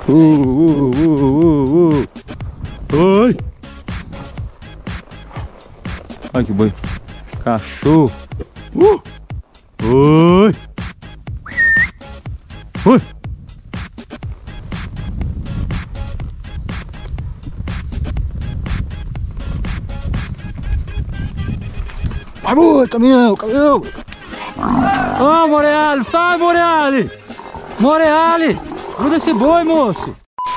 Oi! Olha que boi. Cachorro. Oi! Oi! Vai, boi, caminhão, caminhão! Ô, Moreali, sai, Moreali! Moreali! Gruda esse boi, moço!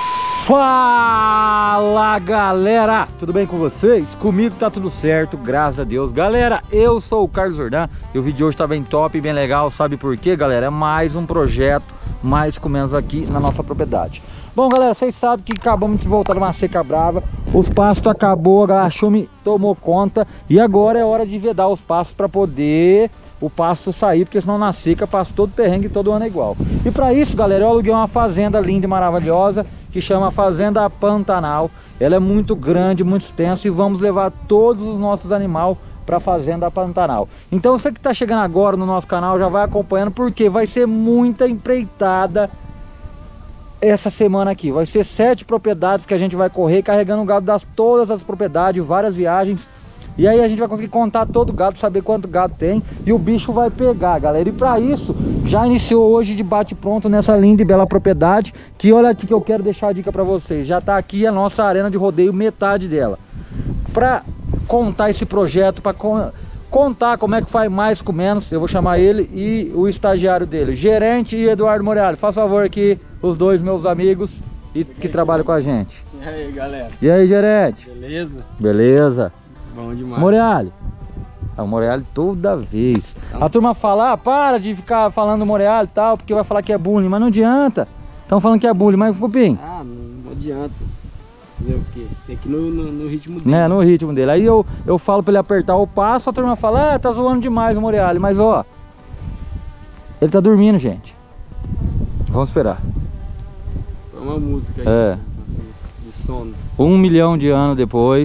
Fala, galera! Tudo bem com vocês? Comigo tá tudo certo, graças a Deus. Galera, eu sou o Carlos Jordão e o vídeo de hoje tá bem top, bem legal. Sabe por quê, galera? É mais um projeto, mais com menos aqui na nossa propriedade. Bom, galera, vocês sabem que acabamos de voltar de uma seca brava. Os pastos acabou, a chume tomou conta. E agora é hora de vedar os pastos para poder o pasto sair, porque senão na seca passa todo perrengue, todo ano é igual. E para isso, galera, eu aluguei uma fazenda linda e maravilhosa que chama Fazenda Pantanal. Ela é muito grande, muito extensa e vamos levar todos os nossos animais para a Fazenda Pantanal. Então você que está chegando agora no nosso canal já vai acompanhando, porque vai ser muita empreitada essa semana aqui. Vai ser 7 propriedades que a gente vai correr carregando o gado das todas as propriedades, várias viagens. E aí a gente vai conseguir contar todo o gado, saber quanto gado tem e o bicho vai pegar, galera. E para isso, já iniciou hoje de bate pronto nessa linda e bela propriedade, que olha aqui que eu quero deixar a dica para vocês. Já tá aqui a nossa arena de rodeio, metade dela. Para contar esse projeto, para contar como é que faz mais com menos, eu vou chamar ele e o estagiário dele, Gerente e Eduardo Moreali. Faz favor aqui, os dois meus amigos e que trabalham com a gente. E aí, galera? E aí, Gerente? Beleza? Beleza. Bom demais. Moreali. O Moreali toda vez. A turma fala, para de ficar falando Moreali e tal, porque vai falar que é bullying, mas não adianta. Estão falando que é bullying, mas Cupim. Ah, não adianta. Fazer o quê? Tem que ir no ritmo dele. Né, no ritmo dele. Aí eu falo pra ele apertar o passo, a turma fala, tá zoando demais o Moreali. Mas ó, ele tá dormindo, gente. Vamos esperar. Foi uma música aí. É. De sono. 1 milhão de anos depois.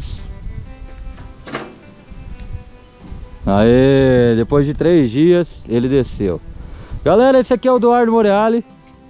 Aê, depois de 3 dias ele desceu. Galera, esse aqui é o Eduardo Moreali.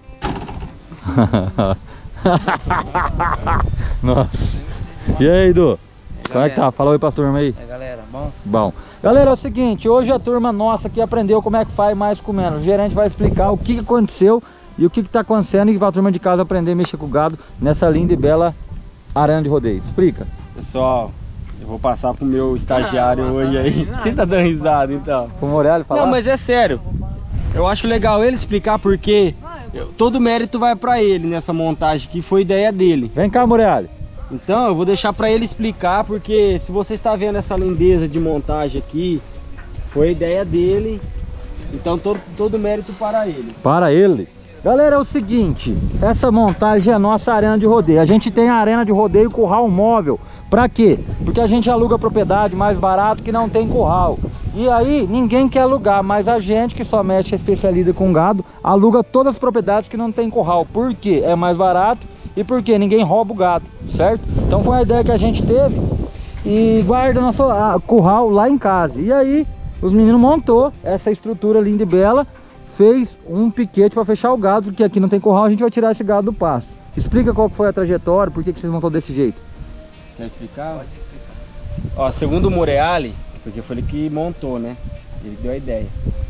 Nossa. E aí, Edu? Como é que tá? Fala oi pra turma aí. Galera, bom? Bom. Galera, é o seguinte, hoje a turma nossa aqui aprendeu como é que faz mais com menos. O gerente vai explicar o que aconteceu e o que tá acontecendo e pra turma de casa aprender a mexer com o gado nessa linda e bela arena de rodeio. Explica. Pessoal, eu vou passar pro meu estagiário hoje aí. Você tá dando risada então? O Moreali falar? Não, mas é sério. Eu acho legal ele explicar porque todo mérito vai pra ele nessa montagem, que foi ideia dele. Vem cá, Moreali. Então eu vou deixar pra ele explicar, porque se você está vendo essa lindeza de montagem aqui, foi ideia dele. Então todo mérito para ele. Para ele. Galera, é o seguinte, essa montagem é a nossa arena de rodeio. A gente tem a arena de rodeio curral móvel. Pra quê? Porque a gente aluga propriedade mais barato que não tem curral. E aí ninguém quer alugar, mas a gente que só mexe, especializa com gado, aluga todas as propriedades que não tem curral. Por quê? É mais barato e porque ninguém rouba o gado, certo? Então foi a ideia que a gente teve e guarda nosso curral lá em casa. E aí os meninos montou essa estrutura linda e bela, fez um piquete para fechar o gado, porque aqui não tem curral, a gente vai tirar esse gado do pasto. Explica qual foi a trajetória, por que vocês montou desse jeito. Quer explicar? Pode explicar. Ó, segundo o Moreali, porque foi ele que montou, né? Ele deu a ideia.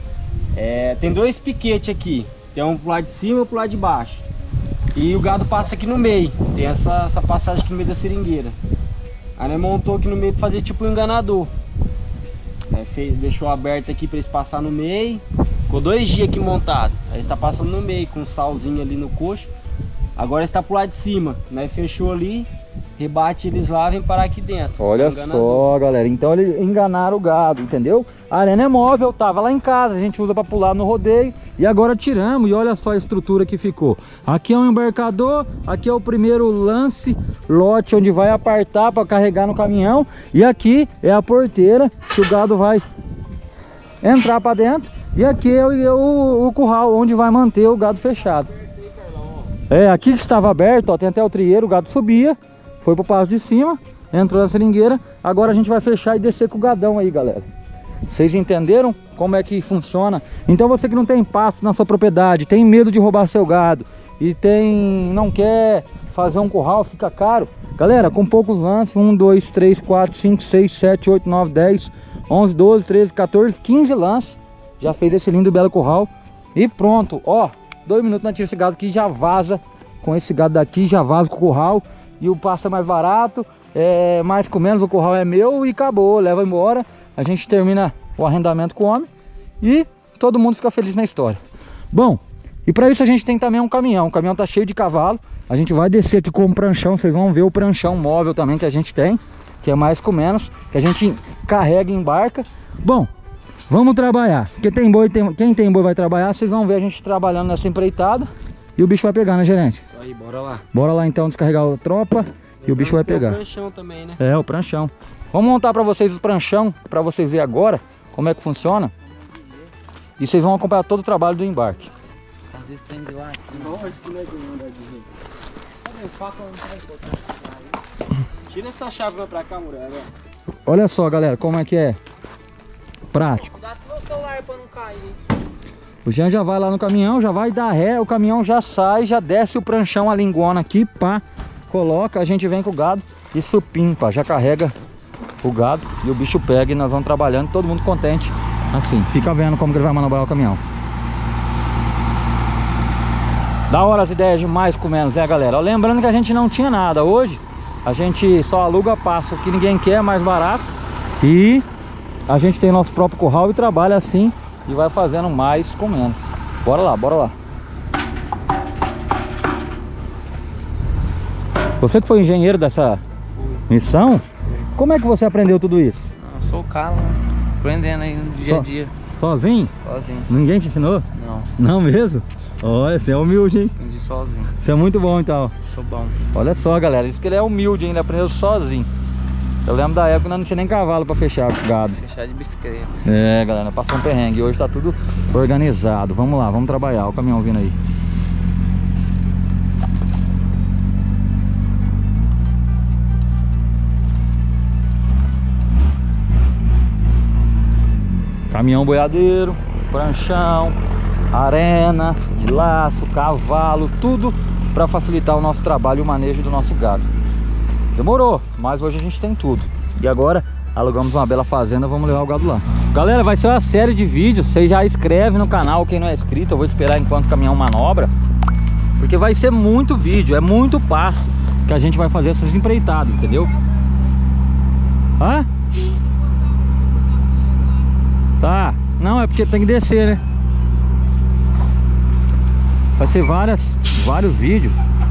Tem 2 piquetes aqui. Tem um pro lado de cima e um pro lado de baixo. E o gado passa aqui no meio. Tem essa passagem aqui no meio da seringueira. Aí ele montou aqui no meio para fazer tipo um enganador. Deixou aberto aqui para eles passar no meio. Ficou 2 dias aqui montado. Aí está passando no meio com um salzinho ali no coxo. Agora está pro lado de cima, né? Fechou ali, rebate eles lá, vem parar aqui dentro. Olha só, galera, então eles enganaram o gado, entendeu? A arena é móvel, tava lá em casa, a gente usa para pular no rodeio. E agora tiramos e olha só a estrutura que ficou. Aqui é um embarcador, aqui é o primeiro lote onde vai apartar para carregar no caminhão. E aqui é a porteira que o gado vai entrar para dentro. E aqui é o curral onde vai manter o gado fechado. Aqui que estava aberto, ó, tem até o trieiro, o gado subia, foi pro passo de cima, entrou na seringueira. Agora a gente vai fechar e descer com o gadão aí, galera. Vocês entenderam como é que funciona? Então você que não tem pasto na sua propriedade, tem medo de roubar seu gado, e não quer fazer um curral, fica caro. Galera, com poucos lances, 1, 2, 3, 4, 5, 6, 7, 8, 9, 10, 11, 12, 13, 14, 15 lances. Já fez esse lindo e belo curral. E pronto, ó, 2 minutos nós tiramos esse gado aqui, já vaza. Com esse gado daqui, já vaza com o curral. E o pasto é mais barato, mais com menos, o curral é meu e acabou, leva embora. A gente termina o arrendamento com o homem e todo mundo fica feliz na história. Bom, e para isso a gente tem também um caminhão. O caminhão tá cheio de cavalo. A gente vai descer aqui com o pranchão. Vocês vão ver o pranchão móvel também que a gente tem, que é mais com menos, que a gente carrega e embarca. Bom, vamos trabalhar. Quem tem boi vai trabalhar. Vocês vão ver a gente trabalhando nessa empreitada. E o bicho vai pegar, né, gerente? Isso aí, bora lá. Bora lá então descarregar a tropa e o bicho vai pegar. O pranchão também, né? É, o pranchão. Vamos montar pra vocês o pranchão, pra vocês verem agora como é que funciona. E vocês vão acompanhar todo o trabalho do embarque. Às vezes tem de lá. Tira essa chave pra cá, Muralha. Olha só, galera, como é que é prático. Cuidado com o celular pra não cair. O Jean já vai lá no caminhão, já vai dar ré, o caminhão já sai, já desce o pranchão, a linguona aqui, pá, coloca, a gente vem com o gado e supimpa, já carrega o gado e o bicho pega e nós vamos trabalhando, todo mundo contente, assim, fica vendo como que ele vai manobrar o caminhão. Da hora as ideias de mais com menos, né, galera? Ó, lembrando que a gente não tinha nada, hoje a gente só aluga passo que ninguém quer, mais barato, e a gente tem nosso próprio curral e trabalha assim. E vai fazendo mais com menos. Bora lá, bora lá. Você que foi engenheiro dessa missão, como é que você aprendeu tudo isso? Eu sou o cara, aprendendo aí no dia a dia. Sozinho? Sozinho. Ninguém te ensinou? Não. Não mesmo? Olha, você é humilde, hein? Aprendi sozinho. Você é muito bom, então. Sou bom. Olha só, galera, isso que ele é humilde, hein? Ele aprendeu sozinho. Eu lembro da época que nós não tinha nem cavalo pra fechar o gado. Fechar de bicicleta. É, galera, passou um perrengue. Hoje tá tudo organizado. Vamos lá, vamos trabalhar. Olha o caminhão vindo aí. Caminhão boiadeiro, pranchão, arena, de laço, cavalo, tudo para facilitar o nosso trabalho e o manejo do nosso gado. Demorou, mas hoje a gente tem tudo. E agora alugamos uma bela fazenda, vamos levar o gado lá. Galera, vai ser uma série de vídeos. Vocês já inscrevem no canal, quem não é inscrito. Eu vou esperar enquanto o caminhão manobra, porque vai ser muito vídeo, é muito passo que a gente vai fazer essas empreitadas, entendeu? Hã? Tá, não, é porque tem que descer, né? Vai ser vários vídeos.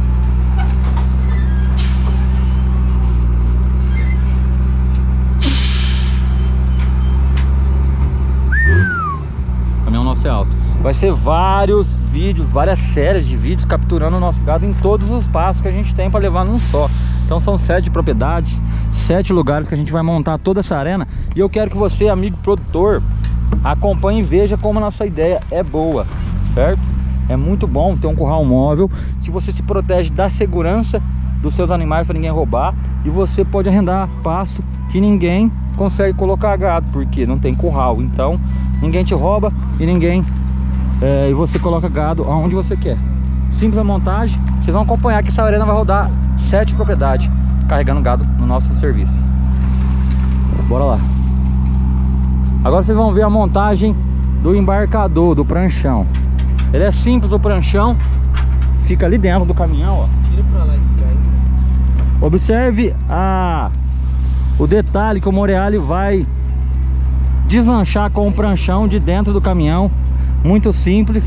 O caminhão nosso é alto. Vai ser vários vídeos, várias séries de vídeos capturando o nosso gado em todos os passos que a gente tem para levar num só. Então são 7 propriedades, 7 lugares que a gente vai montar toda essa arena. E eu quero que você, amigo produtor, acompanhe e veja como a nossa ideia é boa, certo? É muito bom ter um curral móvel que você se protege da segurança dos seus animais para ninguém roubar. E você pode arrendar pasto que ninguém consegue colocar gado, porque não tem curral. Então ninguém te rouba e você coloca gado aonde você quer. Simples a montagem. Vocês vão acompanhar que essa arena vai rodar 7 propriedades carregando gado no nosso serviço. Bora lá. Agora vocês vão ver a montagem do embarcador, do pranchão. Ele é simples, o pranchão fica ali dentro do caminhão, ó. Tira pra lá esse cara. Observe o detalhe que o Moreali vai deslanchar com o pranchão de dentro do caminhão. Muito simples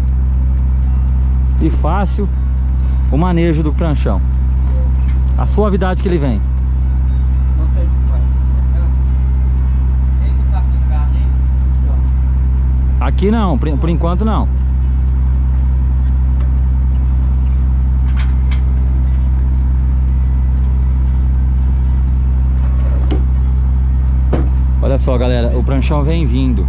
e fácil o manejo do pranchão. A suavidade que ele vem. Aqui não, por enquanto não. Olha só, galera, o pranchão vem vindo.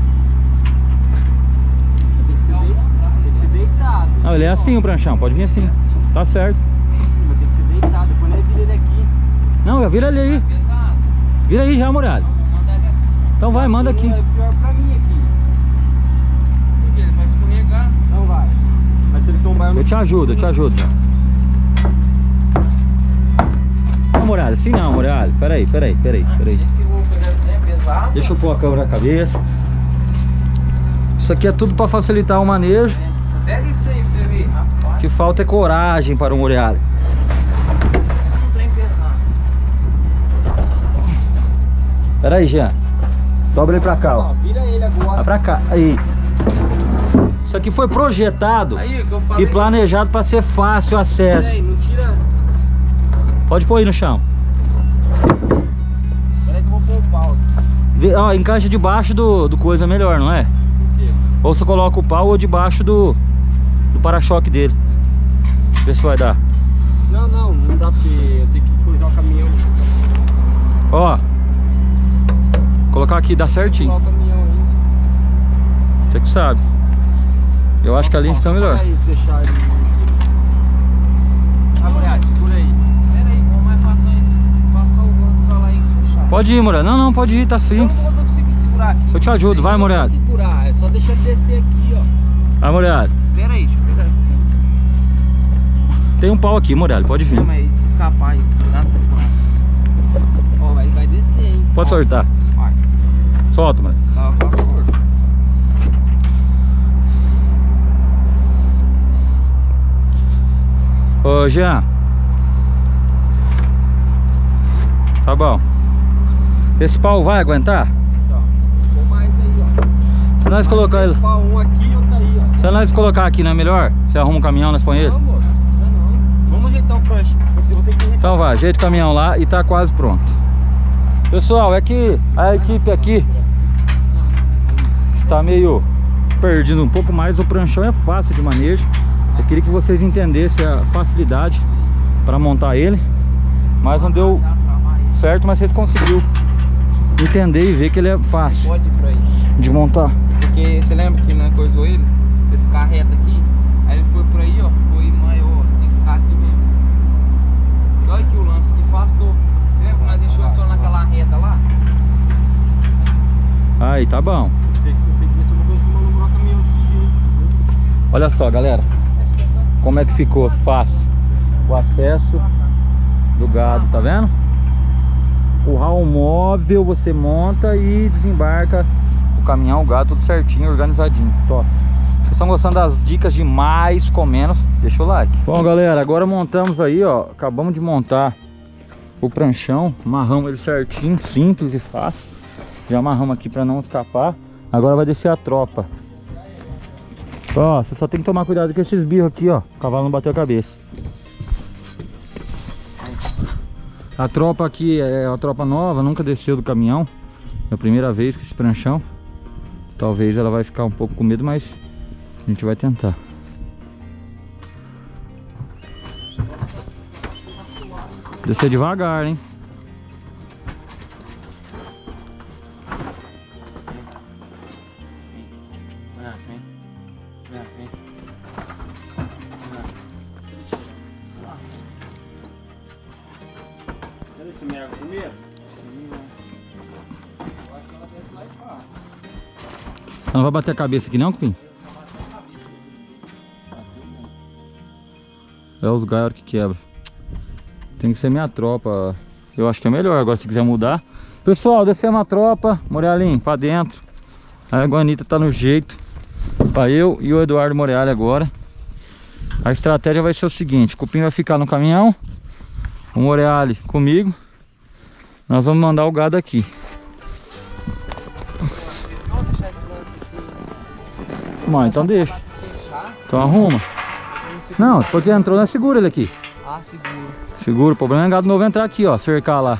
Tem que ser deitado. Não, ele é assim o pranchão, pode vir assim. Tá certo. Mas tem que ser deitado, quando ele vira ele aqui. Não, vira ele aí. Pesado. Vira aí já, Muralha. Vou mandar ele assim. Então vai, manda aqui. É pior pra mim aqui. Porque ele vai escorregar. Não vai. Mas se ele tombar, Eu te ajudo, eu te ajudo. Não, Muralha, assim não, Muralha. Peraí. Deixa eu pôr a câmera na cabeça. Isso aqui é tudo para facilitar o manejo. Pega isso aí pra você ver, rapaz. O que falta é coragem para o Muralha. Não tem pesado. Pera aí, Jean. Dobra ele pra cá, ó. Vira ele agora. Vai pra cá, aí. Isso aqui foi projetado Aí, o que eu falei. e planejado para ser fácil o acesso. Peraí, não tira. Pode pôr aí no chão. Peraí que eu vou pôr o pau. Ó, encaixa debaixo do coisa melhor, não é? Por quê? Ou você coloca o pau ou debaixo do para-choque dele. Vê se vai dar. Não dá porque eu tenho que coisar o caminhão. Ó. Colocar aqui, dá certinho. Colocar o caminhão aí. Você que sabe. Eu acho que ali fica melhor. Aí, deixar ele. Ah, Muralha, segura aí. Pera aí, vamos mais fácil aí. Vai ficar o ganso pra lá e puxar. Pode ir, Muralha. Não, pode ir, tá Eu simples. não vou conseguir segurar aqui. Eu te ajudo, vai, Muralha. Segurar, é só deixar ele descer aqui, ó. Vai, Muralha. Pera aí, deixa eu pegar esse trem. Tem um pau aqui, Muralha, pode vir. Chama aí, se escapar aí. Cuidado com o braço. Ó, vai descer, hein. Pode soltar. Vai. Solta, Muralha. Tá surdo. Ô, Jean. Tá bom. Esse pau vai aguentar? Tá. Ficou mais aí, ó. Se nós colocar ele... Um aqui e outro aí, ó. Se nós colocar aqui, não é melhor? Você arruma um caminhão, nós põe ele? Não, moço, precisa não. Vamos ajeitar o prancha. Eu vou ter que ajeitar. Então vai, ajeita o caminhão lá e tá quase pronto. Pessoal, é que a equipe aqui está meio perdendo um pouco mais. O pranchão é fácil de manejo. Eu queria que vocês entendessem a facilidade para montar ele, mas não deu certo, mas vocês conseguiram entender e ver que ele é fácil Pode ir pra aí. de montar. Porque você lembra que não coisou ele? Ele ficar reto aqui. Aí ele foi por aí, ó. Ficou aí maior. Tem que ficar aqui mesmo. E olha aqui o lance que afastou. Você lembra que nós deixamos só naquela reta lá? Aí, tá bom. Tem que ver se eu vou conseguir manobrar o caminhão desse jeito. Olha só, galera, como é que ficou fácil o acesso do gado, tá vendo? O hall móvel você monta e desembarca o caminhão, o gado tudo certinho, organizadinho. Top. Se vocês estão gostando das dicas de mais com menos, deixa o like. Bom, galera, agora montamos aí, ó, acabamos de montar o pranchão, amarramos ele certinho, simples e fácil. Já amarramos aqui para não escapar. Agora vai descer a tropa. Ó, você só tem que tomar cuidado com esses birros aqui, ó. O cavalo não bateu a cabeça. A tropa aqui é uma tropa nova, nunca desceu do caminhão. É a primeira vez com esse pranchão. Talvez ela vai ficar um pouco com medo, mas a gente vai tentar. Descer devagar, hein? Cadê esse merda primeiro? Eu acho que ela desce lá e fácil. Ela não vai bater a cabeça aqui não, Cupim? É os galhos que quebra. Tem que ser minha tropa. Eu acho que é melhor agora se quiser mudar. Pessoal, descemos a tropa. Morealinho, pra dentro. A Guanita tá no jeito. Pra eu e o Eduardo Moreali agora. A estratégia vai ser o seguinte: o Cupim vai ficar no caminhão, o Moreali comigo. Nós vamos mandar o gado aqui. Vamos deixar esse lance assim. Bom, então deixa. Fechar. Então arruma. Não, porque entrou, nós segura ele aqui. Ah, seguro. Segura, o problema é o gado novo entrar aqui, ó, cercar lá.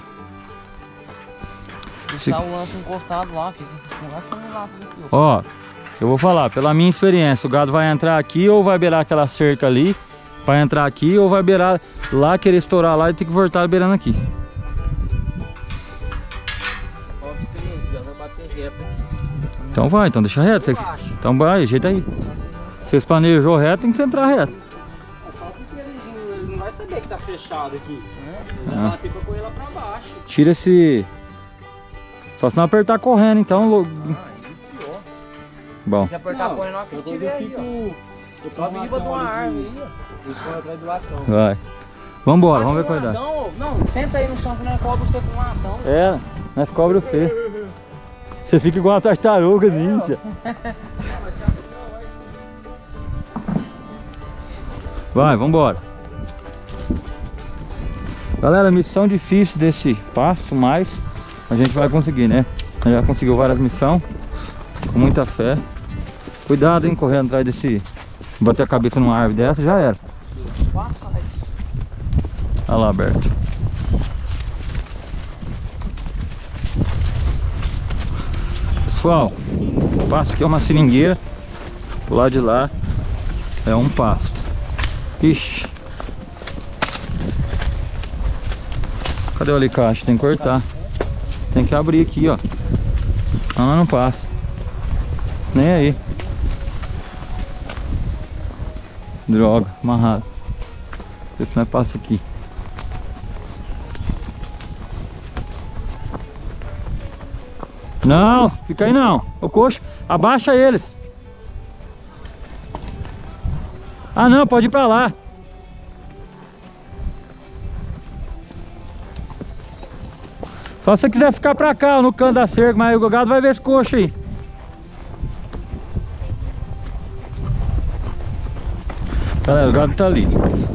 Deixar o lance encostado lá, que não vai fumar lá aqui, ó. Ó, eu vou falar, pela minha experiência, o gado vai entrar aqui ou vai beirar aquela cerca ali, vai entrar aqui ou vai beirar lá, querer estourar lá e ter que voltar beirando aqui. Ó, que beleza, vai bater reto aqui. Então vai, então deixa reto. Vocês... Então vai, ajeita aí. Vocês planejou reto, tem que entrar reto. Ele não vai saber que tá fechado aqui. Ele vai bater pra correr lá pra baixo. Tira esse... Só se não apertar correndo, então... Bom. Se apertar a correndo, Qualquer que coisa tiver eu aí, fico... ó. Eu tô viva de uma árvore aí, ó. Eles foram atrás do latão. Vai. Vambora, vamos ver qual dá. Não, senta aí no chão que nós cobra você com um latão. É, nós cobra você. Você fica igual uma tartaruga ninja. Vai, vambora. Galera, missão difícil desse pasto, mas a gente vai conseguir, né? A gente já conseguiu várias missões, com muita fé. Cuidado, hein, correndo atrás desse... Bater a cabeça numa árvore dessa, já era. Olha lá, aberto. Pessoal, o pasto aqui é uma seringueira. Do lado de lá é um pasto. Ixi. Cadê o alicate? Tem que cortar. Tem que abrir aqui, ó. Não passa. Nem aí. Droga, amarrado. Vê se não passa aqui. Não, fica aí não. Ô coxo, abaixa eles. Ah não, pode ir pra lá. Só se você quiser ficar pra cá, no canto da cerca, mas o gado vai ver esse coxo aí. Galera, o gado tá ali.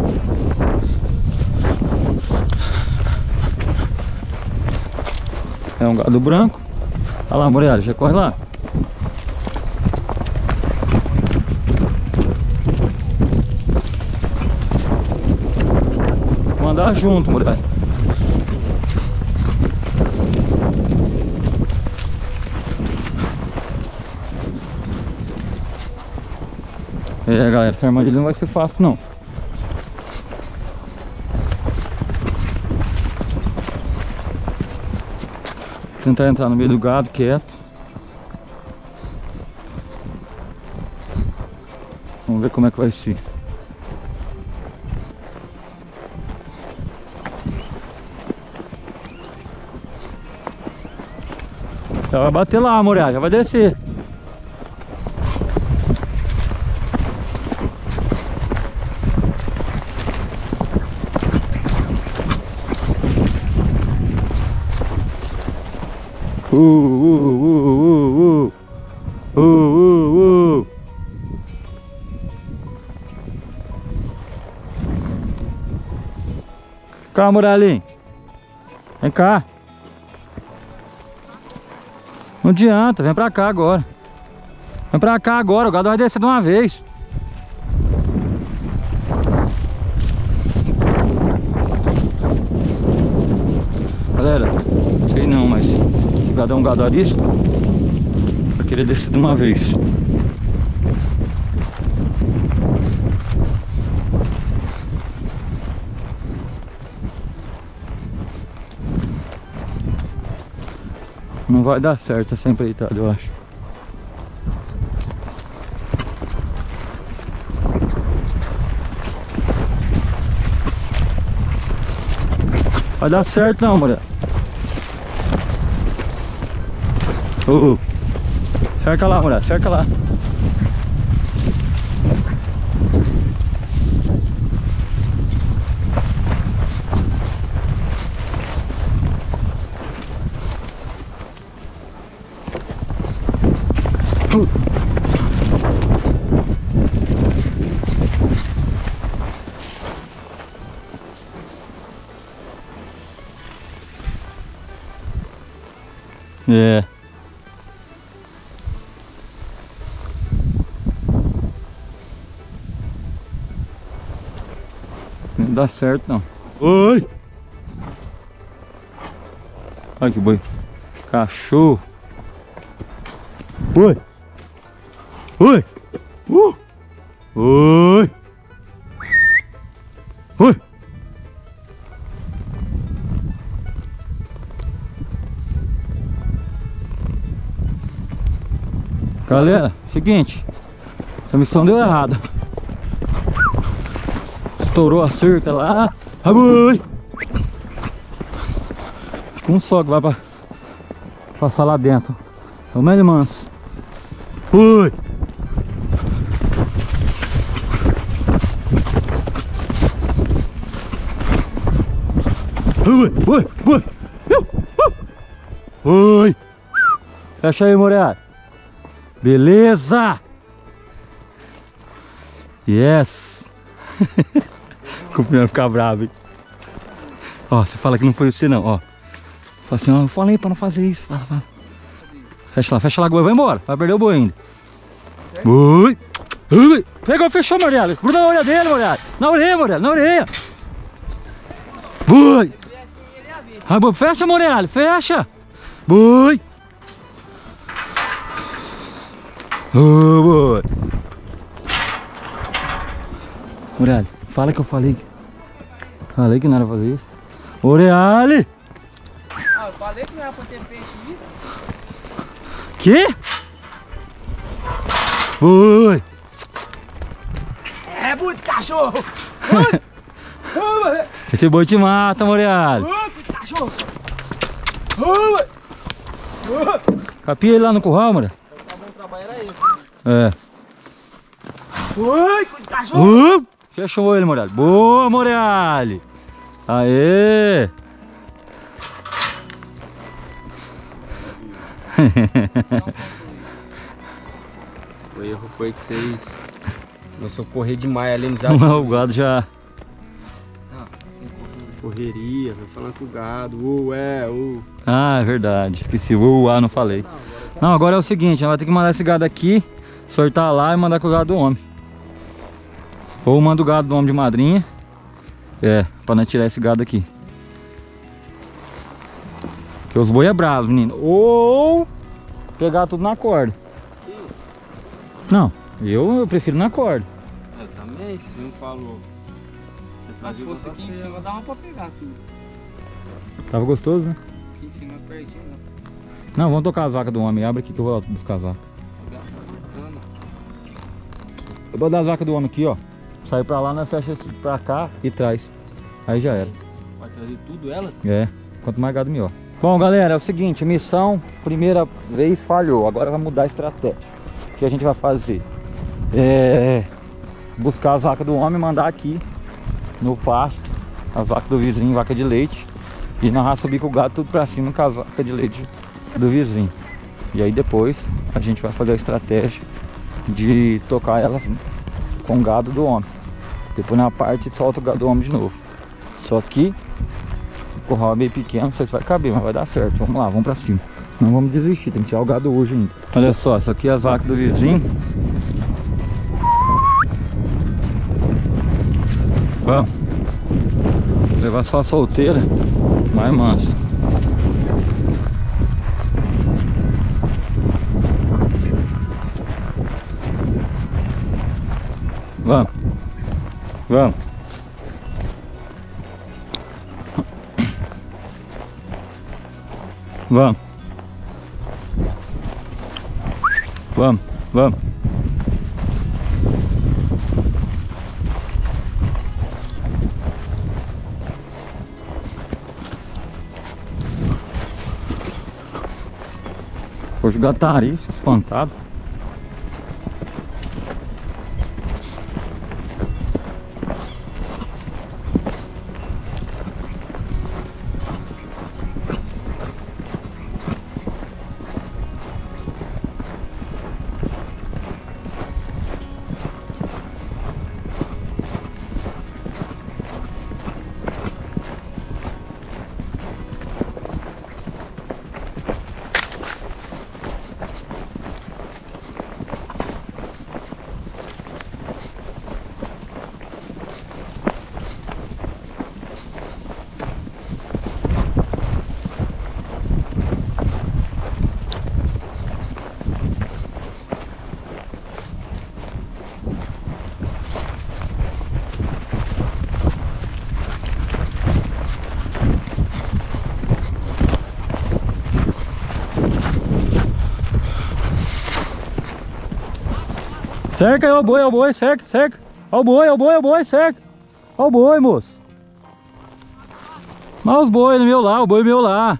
É um gado branco. Olha lá, Morelli, já corre lá. Vou andar junto, Morelli. É, galera, essa armadilha não vai ser fácil, não. Tentar entrar no meio do gado, quieto. Vamos ver como é que vai ser. Já vai bater lá, Muralha, já vai descer. Cá, Muralinho. Vem cá. Não adianta, vem pra cá agora. Vem pra cá agora, o gado vai descer de uma vez. Galera, sei não, mas esse gado é um gado arisco. Eu queria descer de uma vez. Não vai dar certo essa empreitada, eu acho. Vai dar certo não, mulher. Cerca lá, mulher, cerca lá. É. Não dá certo não. Oi! Olha que boi. Cachorro. Oi! Oi! Oi! Oi! Galera, seguinte, essa missão deu errado. Estourou a cerca lá. Acho que um só que vai pra passar lá dentro. É o Meli Manso. Ui! Boi, boi. Oi. Fecha aí, Moreira. Beleza. Yes. O primeiro ficar bravo, hein? Ó, você fala que não foi você não, ó. Fala assim, ó, eu falei pra não fazer isso. Fala, fala. Fecha lá, boi, vai embora. Vai perder o boi ainda. Boi. Pegou, fechou, Moreira. Gruda na orelha dele, Moreira. Na orelha, Moreira, na orelha. Boi. Vai, boi, fecha, Moreira, fecha. Boi. Ô, boi. Moreira, fala que eu falei. Falei que não era fazer isso. Moreira. Ah, eu falei que não era pra ter feito isso. Que? Oi! É muito cachorro! Esse boi te mata, Moreira. Muito cachorro! Capia ele lá no curral, Moreira. Tá bom trabalho era esse. É. Ui, muito cachorro! Fechou ele, Moreira. Boa, Moreira. Aê! O erro foi que vocês começou a correr demais ali nos O gado já... correria, vai falando com o gado, Ah, é verdade, esqueci, não falei. Não, agora é o seguinte, a gente vai ter que mandar esse gado aqui, sortar lá e mandar com o gado do homem. Ou manda o gado do homem de madrinha, pra nós tirar esse gado aqui. Porque os boi é bravo, menino. Ou pegar tudo na corda. Não, eu prefiro na corda. Eu também, se não falou. Mas se fosse aqui em cima, dava pra pegar tudo. Tava gostoso, né? Aqui em cima é pertinho, né? Não, vamos tocar as vacas do homem. Abre aqui que eu vou buscar as vacas. Eu vou dar as vacas do homem aqui, ó. Sai pra lá, nós fecha pra cá e traz. Aí já era. Vai trazer tudo elas? É, quanto mais gado melhor. Bom, galera, é o seguinte, missão, primeira vez falhou. Agora vai mudar a estratégia. O que a gente vai fazer? Buscar as vacas do homem e mandar aqui no pasto. As vacas do vizinho, vaca de leite. E nós vamos subir com o gado tudo pra cima com as vacas de leite do vizinho. E aí depois a gente vai fazer a estratégia de tocar elas com o gado do homem. Depois na parte solta o gado do homem de novo. Só que o curral é meio pequeno, não sei se vai caber, mas vai dar certo. Vamos lá, vamos pra cima. Não vamos desistir, tem que tirar o gado hoje ainda. Olha só, isso aqui é as vacas do vizinho. Vamos levar só a solteira, mais manso. Vamos. Vamos. Vamos. Vamos. Vamos. Hoje o gato tá arisco, espantado. Cerca aí, ó o boi, cerca, cerca. Ó o boi, cerca. Ó o boi, moço. Mas os boi no meu lá, o boi meu lá.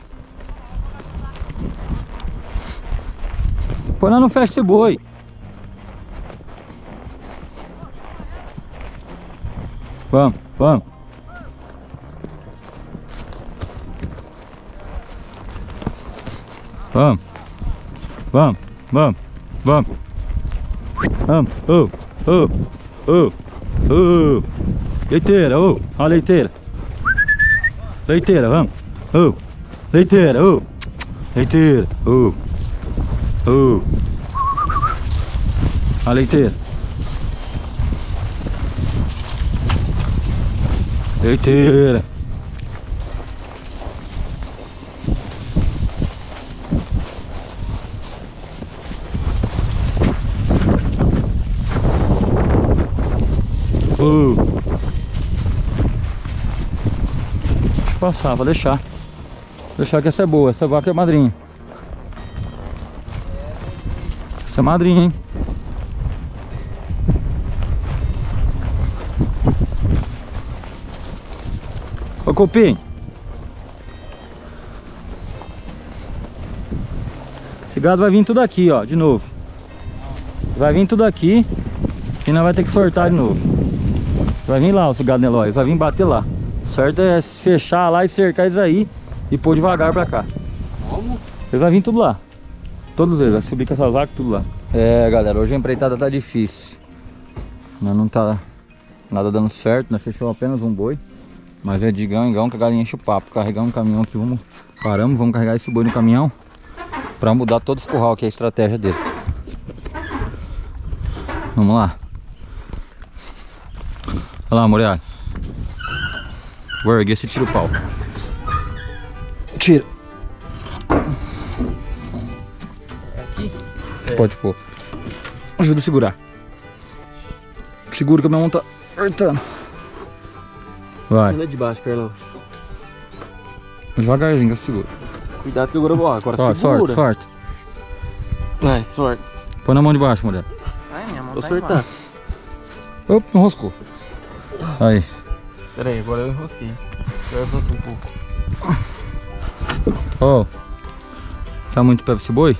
Põe lá no fecha esse boi. Vamos, vamos. Vamos. Vamos, vamos, vamos. Vamos, leiteira, ó a leiteira. Leiteira, vamos. Leiteira, leiteira, a leiteira. Leiteira. Deixa passar, vou deixar. Deixar que essa é boa, essa vaca é madrinha. Essa é madrinha, hein? Ô Copinho, esse gado vai vir tudo aqui, ó, de novo. Vai vir tudo aqui e nós vai ter que sortar de novo. Vai vir lá, esse gado Nelói, vai vir bater lá. Certo é fechar lá e cercar eles aí e pôr devagar pra cá. Como? Eles vão vir tudo lá. Todos eles, vai subir com essas vacas tudo lá. É, galera, hoje a empreitada tá difícil. Não tá nada dando certo, nós fechamos apenas um boi. Mas é de grão em grão que a galinha enche o papo. Carregamos um caminhão aqui, vamos carregar esse boi no caminhão pra mudar todo esse curral, que é a estratégia dele. Vamos lá. Olha lá, Moriá. Vou erguer esse tira o pau. Tira. Aqui? Pode pôr. Ajuda a segurar. Segura que a minha mão tá apertando. Vai. Anda de baixo, Carlão. Devagarzinho que eu seguro. Cuidado que agora Sorte, segura. sorte. Vai, sorte. Põe na mão de baixo, mulher. Ai, minha mão Vou tá sortar. Opa, enroscou. Aí. Pera aí, agora eu enrosquei. Agora eu volto um pouco. Ó. Tá muito pé pra esse boi?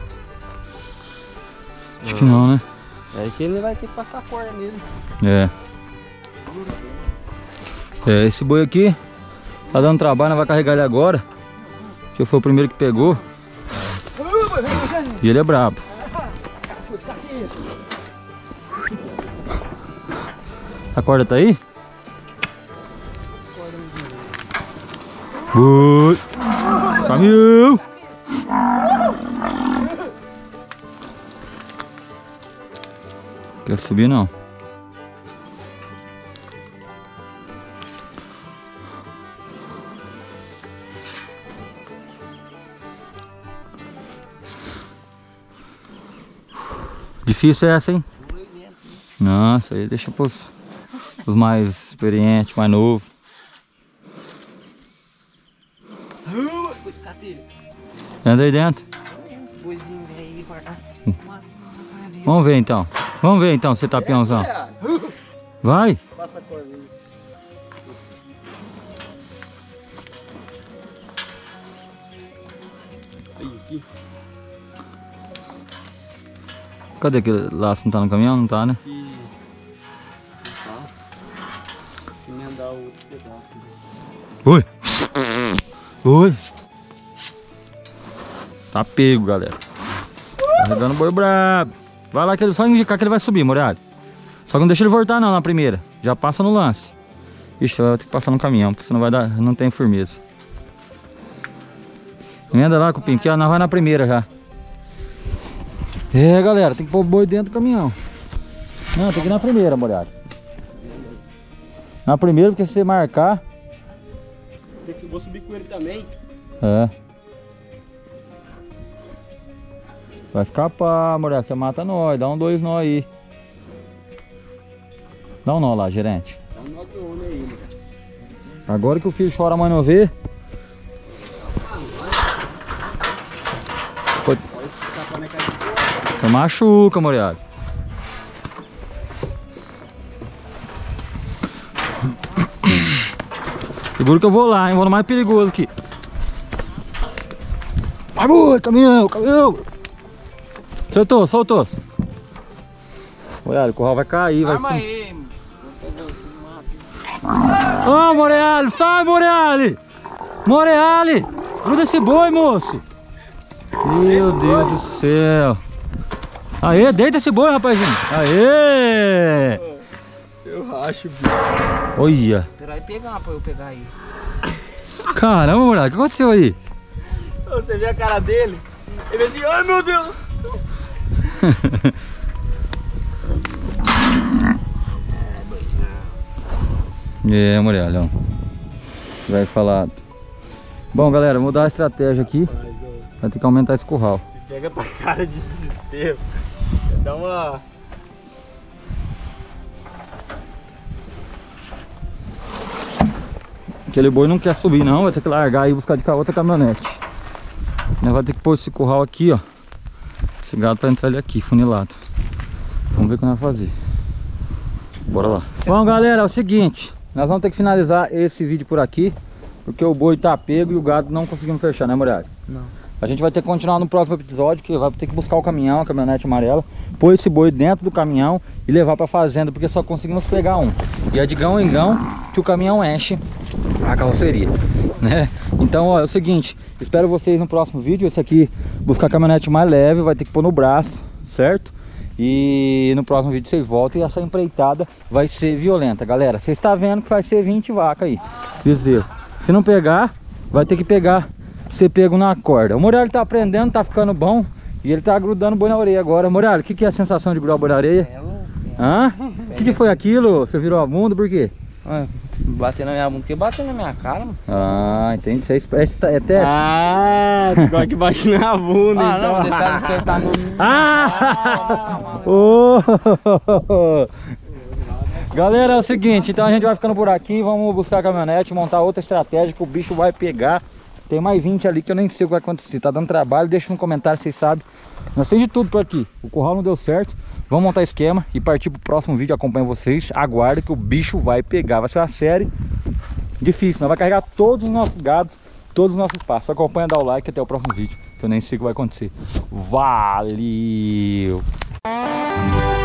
Acho que não, né? É que ele vai ter que passar a corda nele. É. É, esse boi aqui tá dando trabalho, não vai carregar ele agora. Que foi o primeiro que pegou. E ele é brabo. A corda tá aí? Oi! Caminhão! Quer subir não? Difícil essa, hein? Nossa, aí deixa pros mais experientes, mais novos. Entra aí dentro. Vamos ver então. Vamos ver então, você tá peãozão. Vai. Passa a corda aí. Aí, aqui. Cadê aquele laço? Não tá no caminhão? Não tá, né? Aqui. Tá. Emendar o outro pedaço. Oi! Oi! Tá pego, galera. Carregando o boi brabo. Vai lá que ele só indicar que ele vai subir, Moriá. Só que não deixa ele voltar não na primeira. Já passa no lance. Ixi, vai ter que passar no caminhão, porque senão vai dar, não tem firmeza. Emenda lá, Cupim, que nós vai na primeira já. É, galera, tem que pôr o boi dentro do caminhão. Não, tem que ir na primeira, Moriá. Na primeira, porque se você marcar... Vou subir com ele também. É. Vai escapar, Moriá, você mata nós, dá um 2 nó aí. Dá um nó lá, gerente. Dá um nó de homem aí, né? Agora que o filho chora, a mãe não vê. Pode... Você machuca, Moriá. Segura que eu vou lá, hein? Vou no mais perigoso aqui. Vai, boi, caminhão, caminhão. Soltou, soltou. Olha, o curral vai cair, vai sim. Ô, Moreali, sai, Moreali! Moreali! Gruda esse boi, moço! Meu Deus do céu. Aê, deita esse boi, rapazinho. Aê! Eu racho, bicho. Olha. Esperar ele pegar pra eu pegar aí. Caramba, moleque, o que aconteceu aí? Você vê a cara dele? Ele assim, ai meu Deus! É, Morelhão. Vai falar. Bom, galera, mudar a estratégia aqui. Vai ter que aumentar esse curral. Pega tua cara de desespero. Dá uma... Aquele boi não quer subir não, vai ter que largar e buscar de cá outra caminhonete. Nós vamos ter que pôr esse curral aqui, ó. Esse gado pra entrar ali aqui, funilado. Vamos ver o que nós vamos fazer. Bora lá. Bom, galera, é o seguinte. Nós vamos ter que finalizar esse vídeo por aqui, porque o boi tá pego e o gado não conseguimos fechar, né, Muralha? Não. A gente vai ter que continuar no próximo episódio, que vai ter que buscar o caminhão, a caminhonete amarela, pôr esse boi dentro do caminhão e levar pra fazenda, porque só conseguimos pegar um. E é de gão em gão que o caminhão enche a carroceria, né? Então, ó, é o seguinte, espero vocês no próximo vídeo. Esse aqui, buscar a caminhonete mais leve, vai ter que pôr no braço, certo? E no próximo vídeo vocês voltam e essa empreitada vai ser violenta, galera. Vocês estão vendo que vai ser 20 vacas aí, bezerro. Se não pegar, vai ter que pegar, ser pego na corda. O Muralha tá aprendendo, tá ficando bom. E ele tá grudando o boi na orelha agora. Muralha, o que é a sensação de grudar o boi na areia? Hã? O que foi aquilo? Você virou a bunda, por quê? Bater na minha bunda, porque bateu na minha cara, mano. Ah, entendi. Isso é teste. Ah, igual que bate na bunda, Ah, então. não, vou deixar ele acertar no... Ah! Oh! Galera, é o seguinte, então a gente vai ficando por aqui. Vamos buscar a caminhonete, montar outra estratégia que o bicho vai pegar. Tem mais 20 ali que eu nem sei o que vai acontecer. Tá dando trabalho, deixa no comentário se vocês sabem. Nós temos de tudo por aqui. O curral não deu certo. Vamos montar esquema e partir pro próximo vídeo. Acompanho vocês. Aguarda que o bicho vai pegar. Vai ser uma série difícil. Nós vai carregar todos os nossos gados, todos os nossos passos. Acompanha, dá o like até o próximo vídeo, que eu nem sei o que vai acontecer. Valeu!